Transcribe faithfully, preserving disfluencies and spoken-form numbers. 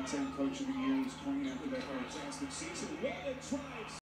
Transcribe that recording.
ten Coach of the Year is coming after that fantastic season. What a try!